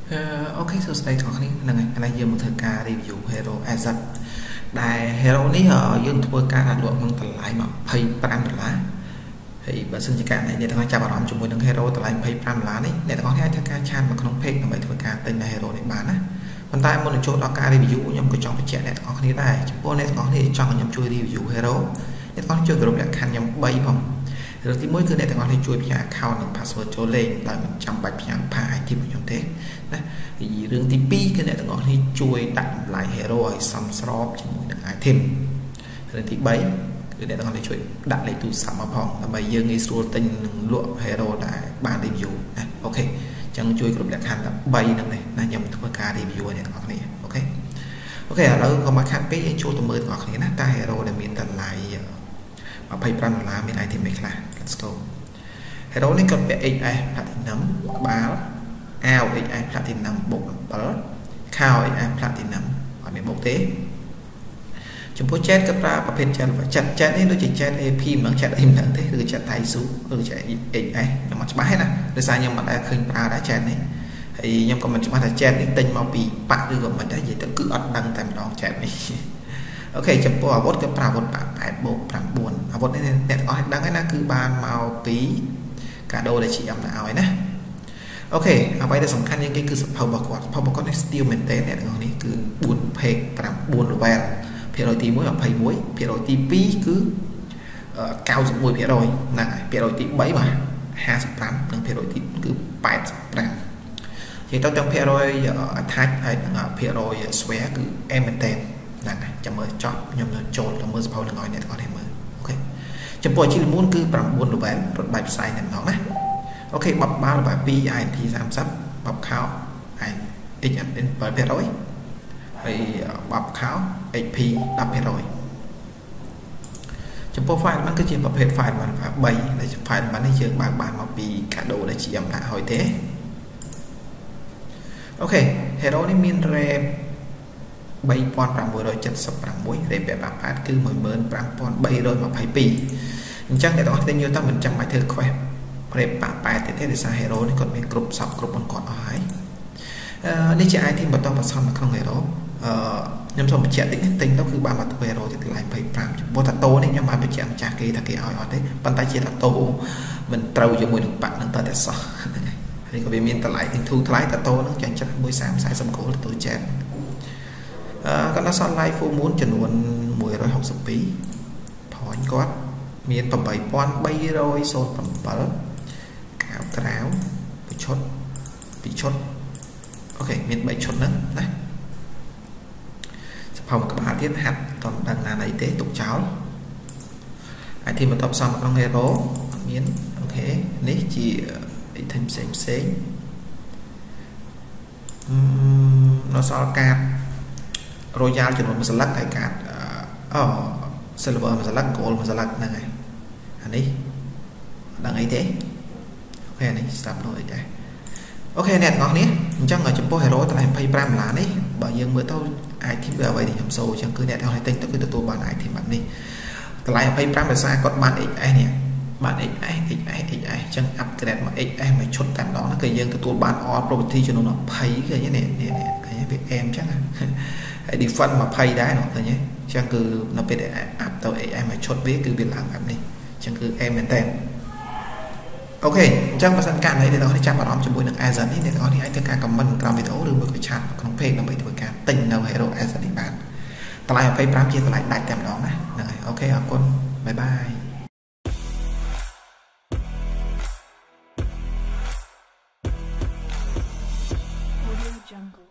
ok so đây có này là ngày nay giờ một thời ca review hero Azad đại hero này ở dương thua ca là lượng bằng tầm lại mà pay pram lá thì bản thân chỉ cả này để thằng cha bảo làm chung với thằng hero tầm lại pay pram lá này để có hai thằng ca chan mà không pay là mấy thằng ca tên là hero này bán á còn tại một chỗ đó ca review nhầm cái trong cái chuyện này có cái này chúng này có thể cho nhầm chui review hero để có chơi group lại khăn nhầm bay không rồi thì mỗi cái này có thể chui nhà accountនិង password ចូលលេងតែមិនចាំបាច់ផ្ញើ IP មកខ្ញុំទេណារឿងទី2គឺអ្នកទាំងអស់នេះជួយដាក់តម្លៃ hero ឲ្យសមស្របជាមួយនឹង item រឿងទី3គឺអ្នកទាំងអស់នេះជួយដាក់លេខទូរស័ព្ទមកផងដើម្បីយើងងាយស្រួលទិញនិងលក់ hero ដែលបាន review ណាអូខេអញ្ចឹងជួយគ្រប់លក្ខខណ្ឌ13ហ្នឹងនេះណាខ្ញុំធ្វើការ review ឲ្យអ្នកទាំងអស់គ្នាអូខេអូខេឥឡូវក៏មកខាត់ពេកយើងចូលទៅមើលទាំងអស់គ្នាណាតើ hero ដែលមានតម្លៃ$25មាន item mấyខ្លះ let's go hero នេះក៏ពាក់ XS platinum ក្បាលអាវ XS platinum បូក7ខោ XS platinum អត់មានបូកទេចំពោះ chat ក៏ប្រើប្រភេទ chat នេះដូចជា chat AP មិន chat អីមិនទេគឺ chat Taisu ឬ chat XS ខ្ញុំអត់ច្បាស់ទេណាដោយសារខ្ញុំមិនដែលឃើញប្រើដែរ chat នេះហើយខ្ញុំក៏មិនច្បាស់ថា chat នេះទិញមកពីប៉ាក់ឬក៏មិនដែរនិយាយទៅគឺអត់ដឹងតែម្ដង chat នេះអូខេចំពោះអាវុធក៏ប្រើអាវុធ8បូក9អាវុធនេះអ្នកអស់ដឹងហើយណាគឺបានមកពីកាដូដែលជាអំណាឲ្យណាអូខេអ្វីដែលសំខាន់ជាងគេគឺសភៅរបស់គាត់សភៅរបស់គាត់នេះ steel មែនតើអ្នកទាំងនេះគឺ4 page 9 level ភាគរយទី1 21ភាគរយទី2គឺ91%ណាភាគរយទី3បាទ55និងភាគរយទីគឺ85និយាយទៅទាំងភាគរយ attach ហើយនិងភាគរយ swear គឺ em មែនតើហ្នឹងហើយចាំមើលចប់ខ្ញុំនៅចូលទៅមើលសភៅនឹងឲ្យអ្នកទាំងអស់គ្នាមើលអូខេចំពោះអាជីលមូនគឺ9 level រត់បែបផ្សាយតែម្ដងណាអូខេបបបាល់បែប2 INT 30បបខោ XN 7%ហើយបបខោ HP 10%ចំពោះ file มันគឺជាប្រភេទ file 3ដែល file มันនេះយើងបើកបានមកពីកាដូដែលជាអំណាចឲ្យទេអូខេ hero នេះមាន RAM 3576 រេបែ88គឺ15322អញ្ចឹងអ្នកទាំងអស់គ្នាយល់ថាមិនចាំបាច់ធ្វើ quest រេ88ទេដោយសារ hero នេះគាត់មានគ្រប់សពគ្រប់គាត់អស់ហើយនេះជា item បន្តបន្សំនៅក្នុង hero ខ្ញុំសូមបញ្ជាក់តិចទិញទៅគឺបានមកធ្វើ hero ទីតម្លៃ25ចំពោះតាតូនេះខ្ញុំបានបញ្ជាក់ម្ចាស់គេថាគេឲ្យអត់ទេប៉ុន្តែជាតាតូមិនត្រូវជាមួយនឹងបាក់នឹងតតែសោះហើយក៏វាមានតម្លៃធូរថ្លៃតាតូនឹងចាញ់ចិត្ត130 40 គោលទៅចែកគាត់ដល់សល់ live full moon ចំនួន162 point គាត់មាន8307កៅក្រៅ2ឈុត2ឈុតអូខេមាន3ឈុតហ្នឹងណាសភៅក្បាលទៀតហាត់តមិនដឹងណាណីទេទុកចោលអាទីបន្តផ្សំក្នុង hero អត់មានអូខេនេះជា item ផ្សេងនៅសល់កាតRoyal ចំនួន1ស្លឹកហើយកាតsilver 1ស្លឹក gold 1ស្លឹកហ្នឹងហើយអានេះដឹងអីទេអូខេនេះ stop នោះអីដែរអូខេអ្នកទាំងអស់គ្នាអញ្ចឹងចំពោះ hero តម្លៃ$25នេះបើយើងមើលទៅ item អ្វីដែលខ្ញុំសូអញ្ចឹងគឺអ្នកទាំងអស់គ្នាទិញទៅគឺទទួលបាន item បែបនេះតម្លៃ$25ដោយសារគាត់បាន XS នេះបាន XS អញ្ចឹង upgrade មក XS មួយឈុតតែម្ដងហ្នឹងគឺយើងទទួលបាន all property ចំនួន20ឃើញទេនេះឃើញវា M អញ្ចឹងហើយ defend 20ដែរនោះឃើញទេអញ្ចឹងគឺនៅពេលដែល up ទៅ AI មួយឈុតវាគឺវាឡើងបែបនេះអញ្ចឹងគឺ M មែនតើអូខេអញ្ចឹងបើសិនកាលណាអ្នកទាំងអស់នេះចាប់អារម្មណ៍ជាមួយនឹង Azad នេះអ្នកទាំងអស់នេះអាចធ្វើការ comment ក្រោមវីដេអូឬមួយក៏ chat ក្នុង page ដើម្បីធ្វើការទិញនៅ hero Azad នេះបានតម្លៃ25ជាតម្លៃដាច់តែម្ដងណាហ្នឹងហើយអូខេអរគុណបាយបាយ